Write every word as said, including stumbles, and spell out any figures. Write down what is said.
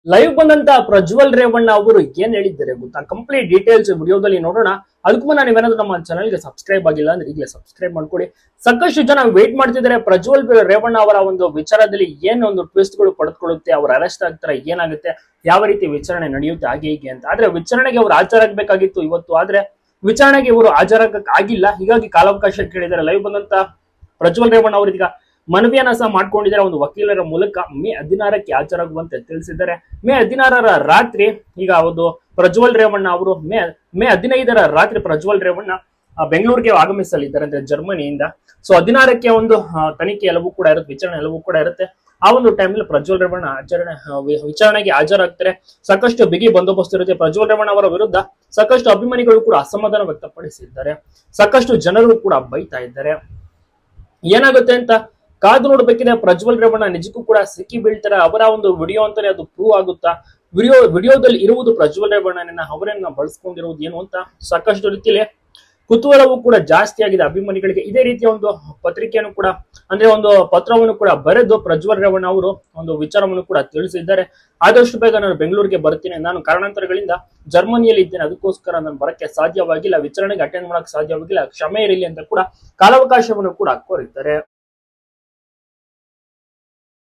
Live ಬಂದಂತ ಪ್ರಜ್ವಲ್ ರೇವಣ್ಣ ಅವರು ಏನ್ ಹೇಳಿದ್ದಾರೆ ಗೊತ್ತಾ? ಕಂಪ್ಲೀಟ್ ಡೀಟೇಲ್ಸ್ ವಿಡಿಯೋದಲ್ಲಿ ನೋಡೋಣ. ಅದಕ್ಕೂ ಮುನ್ನ ನೀವೇನಾದ್ರೂ ನಮ್ಮ ಚಾನಲ್ಗೆ ಸಬ್ಸ್ಕ್ರೈಬ್ ಆಗಿಲ್ಲ ಅಂದ್ರೆ ಈಗಲೇ ಸಬ್ಸ್ಕ್ರೈಬ್ ಮಾಡ್ಕೊಳ್ಳಿ. ಸಾಕಷ್ಟು ಜನ ವೇಟ್ ಮಾಡ್ತಿದ್ದಾರೆ ಪ್ರಜ್ವಲ್ ರೇವಣ್ಣ ಅವರ ಒಂದು ವಿಚಾರದಲ್ಲಿ ಏನ್ ಒಂದು ಟ್ವಿಸ್ಟ್ ಗಳು ಪಡೆದುಕೊಳ್ಳುತ್ತೆ, ಅವ್ರು ಅರೆಸ್ಟ್ ಆಗ್ತಾರೆ, ಏನಾಗುತ್ತೆ, ಯಾವ ರೀತಿ ವಿಚಾರಣೆ ನಡೆಯುತ್ತೆ, ಹಾಗೆ ಹೀಗೆ ಅಂತ. ಆದ್ರೆ ವಿಚಾರಣೆಗೆ ಅವ್ರು ಹಾಜರಾಗಬೇಕಾಗಿತ್ತು ಇವತ್ತು, ಆದ್ರೆ ವಿಚಾರಣೆಗೆ ಇವರು ಹಾಜರಾಗಕ್ಕೆ ಆಗಿಲ್ಲ. ಹೀಗಾಗಿ ಕಾಲಾವಕಾಶ ಕೇಳಿದ್ದಾರೆ. ಲೈವ್ ಬಂದಂತ ಪ್ರಜ್ವಲ್ ರೇವಣ್ಣ ಅವರು ಈಗ ಮನವಿಯನ್ನ ಸಹ ಮಾಡ್ಕೊಂಡಿದ್ದಾರೆ ಒಂದು ವಕೀಲರ ಮೂಲಕ. ಮೇ ಹದಿನಾರಕ್ಕೆ ಹಾಜರಾಗುವಂತೆ ತಿಳಿಸಿದ್ದಾರೆ. ಮೇ ಹದಿನಾರರ ರಾತ್ರಿ ಈಗ ಒಂದು ಪ್ರಜ್ವಲ್ ರೇವಣ್ಣ ಅವರು ಮೇ ಮೇ ಹದಿನೈದರ ರಾತ್ರಿ ಪ್ರಜ್ವಲ್ ರೇವಣ್ಣ ಬೆಂಗಳೂರಿಗೆ ಆಗಮಿಸಲಿದ್ದಾರೆ ಅಂದ್ರೆ ಜರ್ಮನಿಯಿಂದ. ಸೊ ಹದಿನಾರಕ್ಕೆ ಒಂದು ತನಿಖೆ ಎಲ್ಲವೂ ಕೂಡ ಇರುತ್ತೆ, ವಿಚಾರಣೆ ಎಲ್ಲವೂ ಕೂಡ ಇರುತ್ತೆ. ಆ ಒಂದು ಟೈಮಲ್ಲಿ ಪ್ರಜ್ವಲ್ ರೇವಣ್ಣ ಆಚರಣೆ ವಿಚಾರಣೆಗೆ ಹಾಜರಾಗ್ತಾರೆ. ಸಾಕಷ್ಟು ಬಿಗಿ ಬಂದೋಬಸ್ತ್ ಇರುತ್ತೆ. ಪ್ರಜ್ವಲ್ ರೇವಣ್ಣ ಅವರ ವಿರುದ್ಧ ಸಾಕಷ್ಟು ಅಭಿಮಾನಿಗಳು ಕೂಡ ಅಸಮಾಧಾನ ವ್ಯಕ್ತಪಡಿಸಿದ್ದಾರೆ. ಸಾಕಷ್ಟು ಜನರು ಕೂಡ ಬೈತಾ ಇದ್ದಾರೆ. ಏನಾಗುತ್ತೆ ಅಂತ ಕಾದು ನೋಡ್ಬೇಕಿದೆ. ಪ್ರಜ್ವಲ್ ರೇವಣ್ಣ ನಿಜಕ್ಕೂ ಕೂಡ ಸಿಕ್ಕಿ ಬೀಳ್ತಾರೆ. ಅವರ ಒಂದು ವಿಡಿಯೋ ಅಂತಾನೆ ಅದು ಪ್ರೂವ್ ಆಗುತ್ತಾ? ವಿಡಿಯೋ ವಿಡಿಯೋದಲ್ಲಿ ಇರುವುದು ಪ್ರಜ್ವಲ್ ರೇವಣ್ಣನ, ಅವರನ್ನ ಬಳಸ್ಕೊಂಡಿರುವುದು ಏನು ಅಂತ ಸಾಕಷ್ಟು ರೀತಿಯಲ್ಲಿ ಕುತೂಹಲವೂ ಕೂಡ ಜಾಸ್ತಿ ಆಗಿದೆ ಅಭಿಮಾನಿಗಳಿಗೆ. ಇದೇ ರೀತಿಯ ಒಂದು ಪತ್ರಿಕೆಯನ್ನು ಕೂಡ ಅಂದ್ರೆ ಒಂದು ಪತ್ರವನ್ನು ಕೂಡ ಬರೆದು ಪ್ರಜ್ವಲ್ ರೇವಣ್ಣ ಅವರು ಒಂದು ವಿಚಾರವನ್ನು ಕೂಡ ತಿಳಿಸಿದ್ದಾರೆ. ಆದಷ್ಟು ಬೇಗ ನಾನು ಬೆಂಗಳೂರಿಗೆ ಬರ್ತೀನಿ, ನಾನು ಕಾರಣಾಂತರಗಳಿಂದ ಜರ್ಮನಿಯಲ್ಲಿ ಇದ್ದೇನೆ, ಅದಕ್ಕೋಸ್ಕರ ನಾನು ಬರಕ್ಕೆ ಸಾಧ್ಯವಾಗಿಲ್ಲ, ವಿಚಾರಣೆಗೆ ಅಟೆಂಡ್ ಮಾಡಕ್ ಸಾಧ್ಯವಾಗಿಲ್ಲ, ಕ್ಷಮೆ ಇರಲಿ ಅಂತ ಕೂಡ ಕಾಲಾವಕಾಶವನ್ನು ಕೂಡ ಕೋರಿದ್ದಾರೆ.